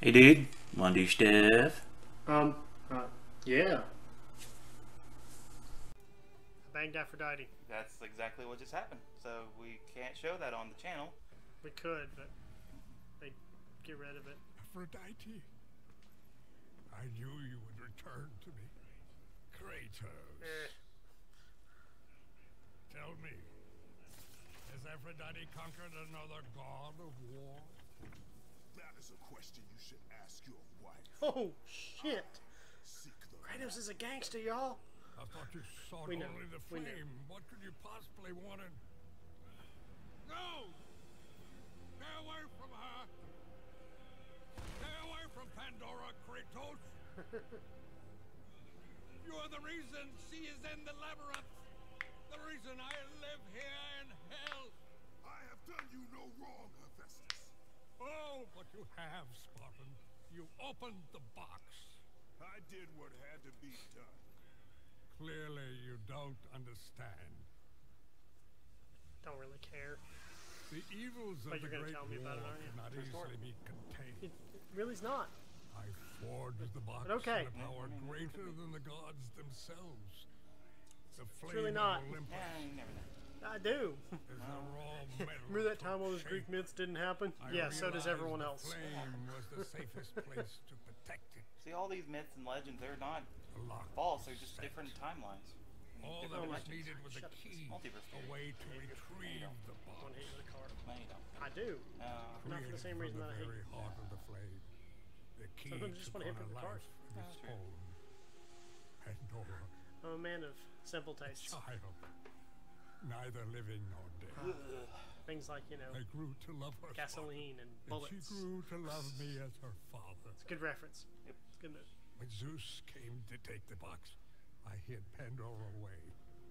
Hey dude, wanna do stuff? Um, yeah. Banged Aphrodite. That's exactly what just happened. So we can't show that on the channel. We could, but they get rid of it. Aphrodite, I knew you would return to me. Kratos. Tell me, has Aphrodite conquered another god of war? That is a question you should ask your wife. Oh, shit. Seek the Kratos is a gangster, y'all. I thought you sought We know, only the we know. flame. What could you possibly want in... No! Stay away from her! Stay away from Pandora, Kratos! You are the reason she is in the labyrinth! The reason I live here in hell! I have done you no wrong, Hephaestus. Oh, but you have, Spartan. You opened the box. I did what had to be done. Clearly, you don't understand. Don't really care. The evils of But the you're gonna Great tell me about it, War aren't you? cannot easily be contained. It really's not. I forged the box okay. in a power greater than the gods themselves. The flame really not. of Olympus Yeah, you never know. I do. is the raw metal. Remember that time all those for Greek shape. myths didn't happen? I Yeah, so does realized everyone the else. Flame was the safest place to protect it. See, all these myths and legends, they're not A lock false, they're was just set. different timelines. All that Different was dimensions. needed was a Shut up. key, Multiverse a theory. way to retrieve the One box. hit with a car. No, you don't. I do. Not for the Created same from reason the that I hate very heart of the flame. The key Sometimes I just took wanna hit on a with the car. life of That's its true. own. Pandora, I'm a man of simple tastes. child, neither living nor dead. Things like, you know, I grew to love her. gasoline and And bullets. she grew to love me as her father. It's a good reference. Yep. It's a good move. When Zeus came to take the box, I hid Pandora away.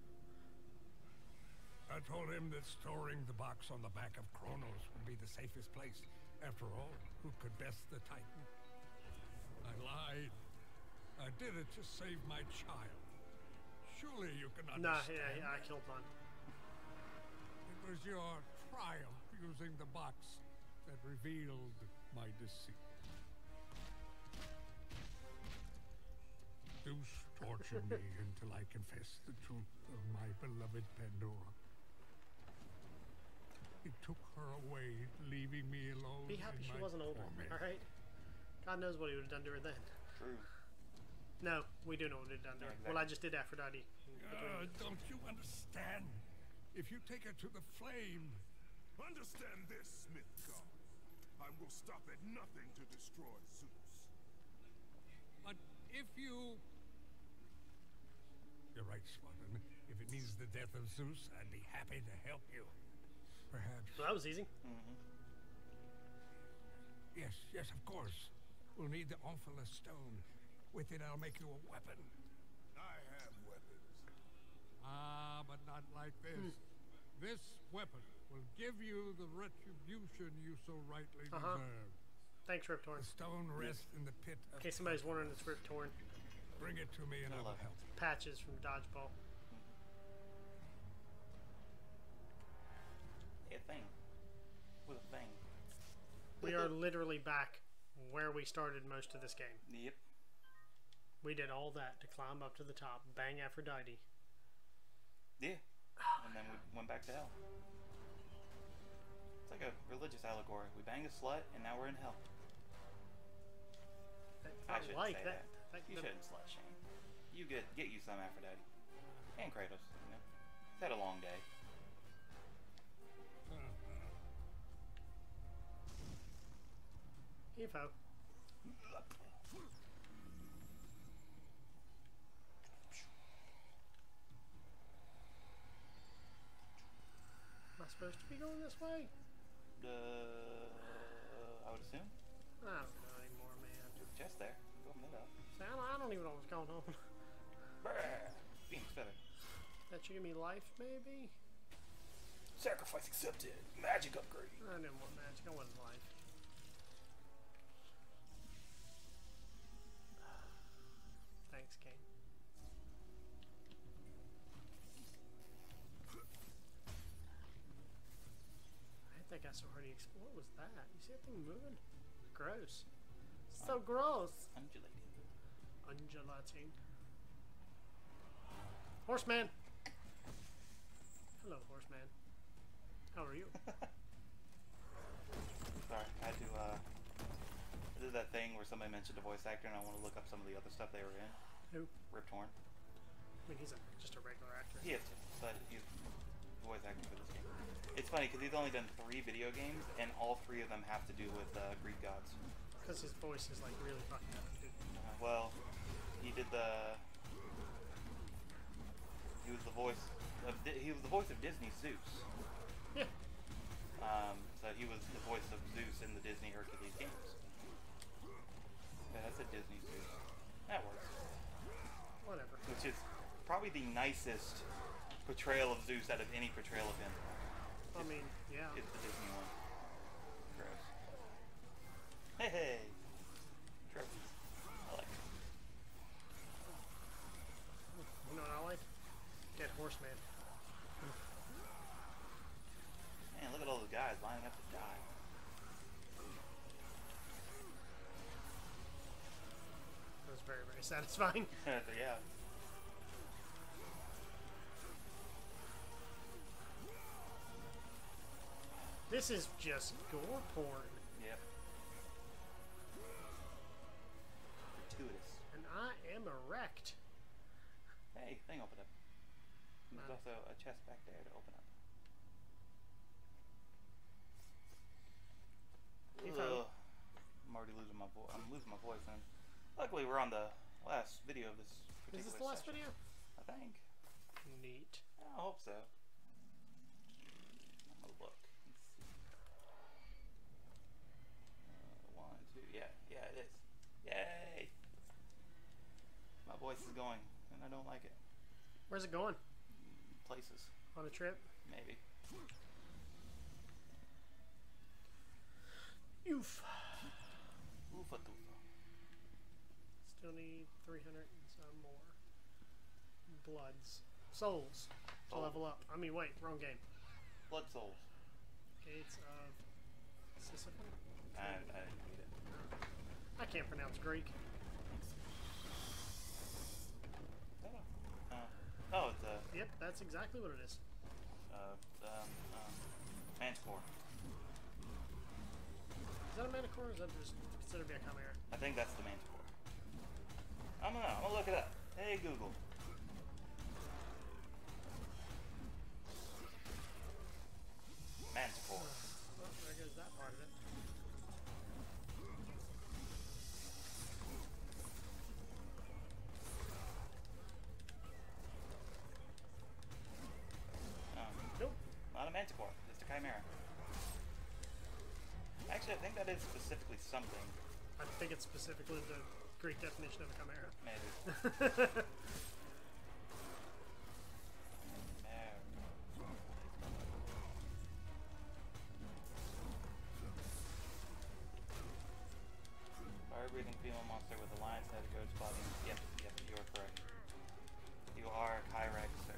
I told him that storing the box on the back of Kronos would be the safest place. After all, who could best the Titan? I lied. I did it to save my child. Surely you can Nah, understand. yeah, I killed mine. It was your triumph using the box that revealed my deceit. Zeus tortured me until I confessed the truth of my beloved Pandora. He took her away, leaving me alone. Be happy in she my wasn't older, torment. alright? God knows what he would have done to her then. True. No, we do know what he would have done to her. Yeah, Well, I just did Aphrodite. Don't you understand? If you take her to the flame, Understand this, Smith God. I will stop at nothing to destroy Zeus. but if you... You're right, Spartan. If it means the death of Zeus, I'd be happy to help you. Perhaps. Well, that was easy. Yes, of course. We'll need the Omphalos stone. With it, I'll make you a weapon. I have weapons. Ah, but not like this. This weapon will give you the retribution you so rightly deserve. Thanks, Rip Torn. The stone rests in the pit In of... case somebody's wondering, it's Rip Torn. Bring it to me and I will help. Patches from Dodgeball. A thing. With a thing. We are literally back where we started most of this game. Yep. We did all that to climb up to the top, bang Aphrodite. Yeah. And then we went back to hell. It's like a religious allegory. We banged a slut, and now we're in hell. I shouldn't like say that. that. You shouldn't slut shame. You get you some Aphrodite. And Kratos, you know. He's had a long day. Info. Am I supposed to be going this way? I would assume. I don't know anymore, man. There's a chest there. Go open it up. See, I don't even know what's going on. Brrr. Phoenix feather. That should give me life, maybe? Sacrifice accepted. Magic upgrade. I didn't want magic. I wanted life. Thanks, Kane. I hit that guy so hard he exploded. What was that? You see that thing moving? Gross. so gross. Undulating. Undulating. Horseman. Hello, horseman. How are you? Sorry, I had to, I did that thing where somebody mentioned a voice actor and I want to look up some of the other stuff they were in. Who? Rip Torn. I mean, he's just a regular actor. He is, but he's voice acting for this game. It's funny because he's only done 3 video games and all 3 of them have to do with Greek gods. Because his voice is like really fucking up, dude. Well, he did the... He was the voice of Disney's Zeus. Yeah. So he was the voice of Zeus in the Disney Hercules games. Yeah, that's a Disney Zeus. That works. Whatever. Which is probably the nicest portrayal of Zeus out of any portrayal of him. I mean, yeah. It's the Disney one. Gross. Hey! Trophies. I like it. You know what I like? Dead horseman. Man, look at all those guys lining up to die. That was very, very satisfying. Yeah. This is just gore porn. Yep. Gratuitous. And I am erect. Hey, thing opened up. There's also a chest back there to open up. Ugh. I'm already losing my voice. I'm losing my voice, and luckily we're on the last video of this particular Is this the last session. video? I think. Neat. I hope so. I'm gonna look and see. 1, 2. Yeah, it is. Yay! My voice is going, and I don't like it. Where's it going? Places, On a trip? maybe. Oof. Oofa doofa. Still need 300 and some more. Bloods. Souls. To Souls. level up. I mean, wait, wrong game. Blood souls. Gates of Sisyphon? I didn't read it. I can't pronounce Greek. Oh, it's a Yep, that's exactly what it is. Manticore. Is that a Manticore or is that just considered to be a Chimera? I think that's the Manticore. I'm gonna look it up. Hey Google. Manticore. Well, there goes that part of it. Nope. Not a Manticore. It's a Chimera. Actually, I think that is specifically something. I think it's specifically the Greek definition of a Chimera. Maybe. Fire-breathing female monster with a lion's head, goat's body. Yep, you are correct. You are Kyrex, sir.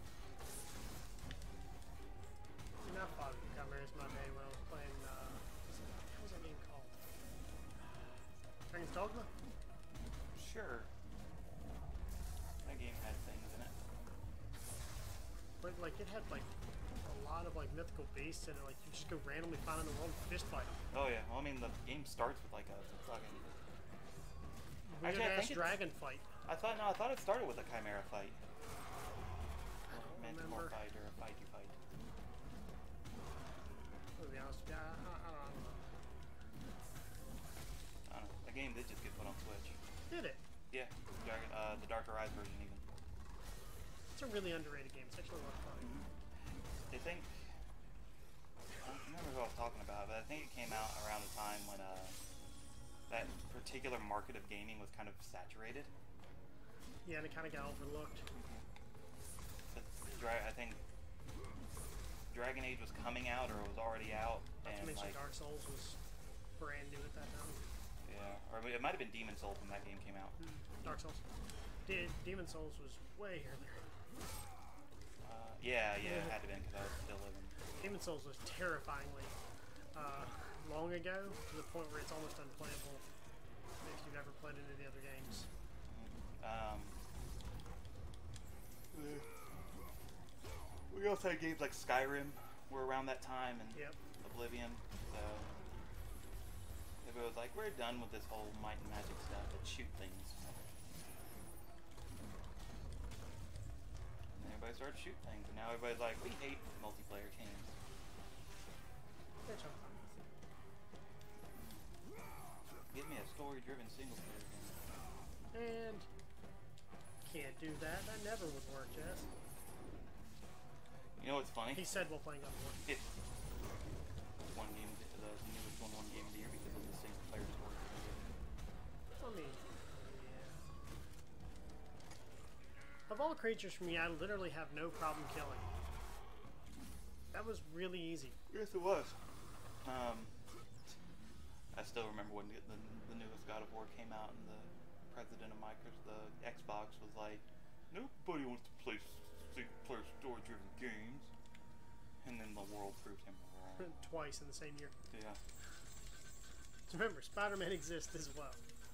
See, I fought Chimeras my day when I was playing, what was that game called? Dragon's Dogma? Sure. That game had things in it. But, like, it had, like, a lot of, like, mythical beasts in it. Like, you just go randomly find in the world and fist fight them. Oh yeah, well I mean the game starts with like a fucking... Actually, I Weird-ass think dragon fight. I thought it started with a Chimera fight. I don't Manticore remember. fight or a fight you fight. To be honest with you, I don't know. I don't know. The game did just get put on Switch. Did it? Yeah, the Darker Rise version even. It's a really underrated game. It's actually a lot of fun. I think... I don't remember who I was talking about, but I think it came out around the time when that particular market of gaming was kind of saturated. Yeah, and it kind of got overlooked. I think Dragon Age was coming out or it was already out, Not to and mention like Dark Souls was brand new at that time. yeah, or it might have been Demon Souls when that game came out. Dark Souls. Demon Souls was way earlier. Yeah, it had to have been because I was still living. Demon Souls was terrifyingly long ago, to the point where it's almost unplayable. never played any of the other games. We also had games like Skyrim were around that time, and Yep. Oblivion. So everybody was like, "We're done with this whole might and magic stuff. Let's shoot things." And everybody started shooting things, and now everybody's like, "We hate multiplayer games." Which I'm fine with. Give me a story-driven single-player game. And can't do that. That never would work, Jess. You know what's funny? He said while playing God of War. It's one game, the newest one game of the year because of the single-player story. I mean, yeah. Of all creatures for me, I literally have no problem killing. That was really easy. Yes, it was. I still remember when the newest God of War came out, and the president of Microsoft, the Xbox, was like, "Nobody wants to play single-player story-driven games," and then the world proved him wrong. Twice in the same year. Yeah. Remember, Spider-Man exists as well.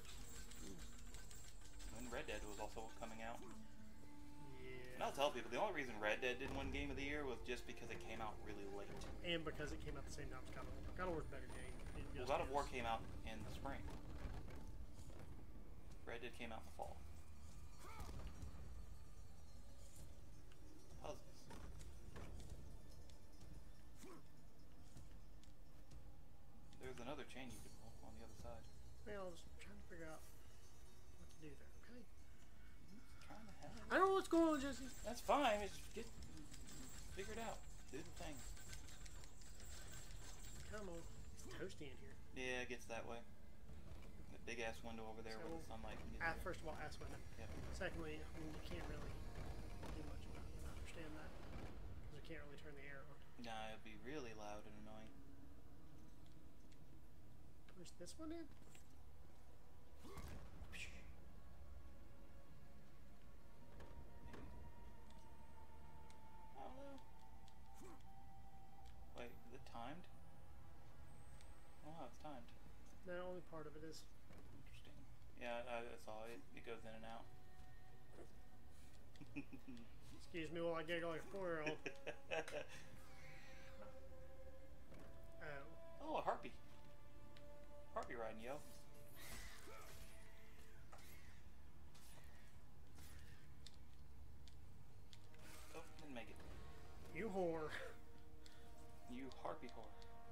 And Red Dead was also coming out. Yeah. And I'll tell people, the only reason Red Dead didn't win Game of the Year was just because it came out really late. And because it came out the same time as God of War. God of War's a better game. It Well, just God of War is. came out in the spring. Red Dead came out in the fall. Puzzles. There's another chain you could pull on the other side. Well, I was trying to figure out what to do there. Okay. Trying to help. I don't know what's going on, Jesse. That's fine. Just get figure it out. Do the thing. Come on. It's toasty in here. Yeah, it gets that way. The big ass window over there where the sunlight can get there. First of all, ask window. Yep. Secondly, I mean, you can't really do much about it. I understand that. Because we can't really turn the air on. Nah, it'd be really loud and annoying. Push this one in? Maybe. I don't know. Wait, is it timed? Oh, wow, it's timed. No, only part of it is. Interesting. Yeah, I saw it. It goes in and out. Excuse me while I giggle like a 4-year-old. Oh. Oh, a harpy. Harpy riding, yo. Oh, didn't make it. You whore. You harpy whore.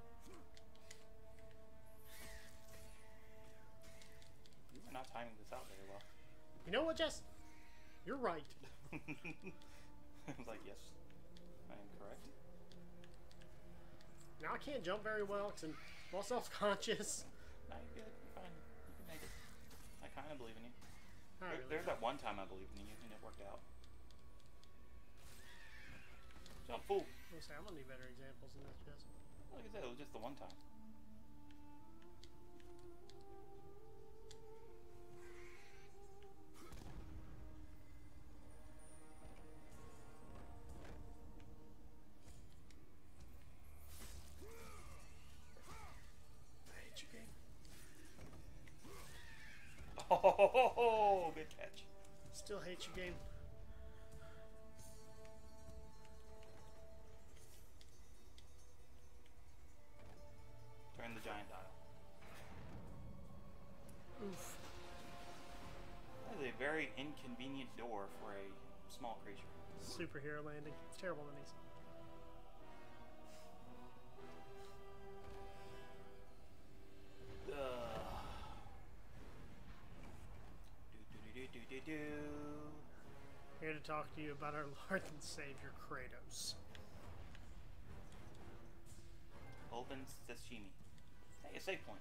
You are not timing this out very well. You know what, Jess? You're right. I was like, yes, I am correct. Now I can't jump very well because I'm all self-conscious. No, you're good. You're fine. You can make it. I kind of believe in you. I really There's that one time I believed in you and it worked out. Jump, fool. I'm gonna say, I'm gonna need better examples than this, Jess. Like I said, it was just the one time. I hate you, game. Oh, good catch. Still hate you, game. Turn the giant dial. Oof. That is a very inconvenient door for a small creature. Superhero landing. It's terrible on these. Do. Here to talk to you about our Lord and Savior Kratos. Open sashimi. Hey, a save point.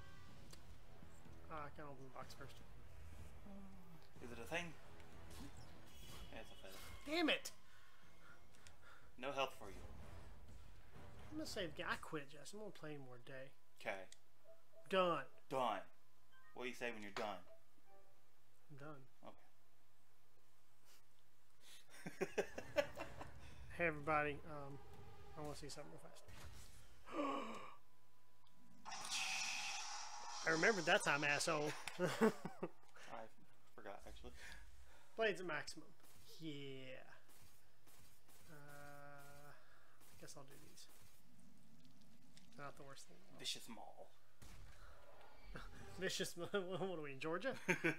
I can open the box first. Is it a thing? Yeah, it's a feather. Damn it! No health for you. I'm gonna save. I quit, Jess. I'm gonna play any more day. Okay. Done. Done. What do you say when you're done? I'm done. Okay. Hey everybody. I want to see something real fast. I remembered that time, asshole. I forgot, actually. Blades at maximum. Yeah. I guess I'll do these. Not the worst thing. Vicious Mall. Vicious. What are we in Georgia?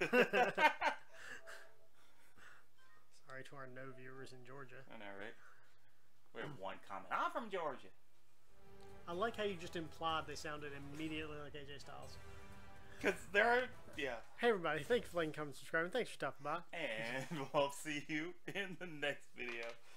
Sorry to our no viewers in Georgia. I know, right? We have one comment. I'm from Georgia. I like how you just implied they sounded immediately like AJ Styles. Because they're, yeah. Hey everybody, thank you for liking, commenting, subscribing. Thanks for stopping by. And we'll see you in the next video.